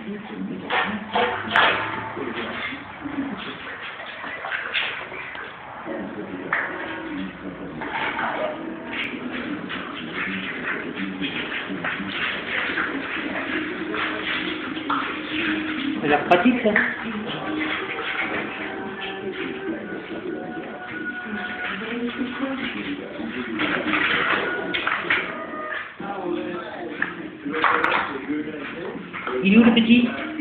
Ça a l'air pratique, ça. Il est où le petit?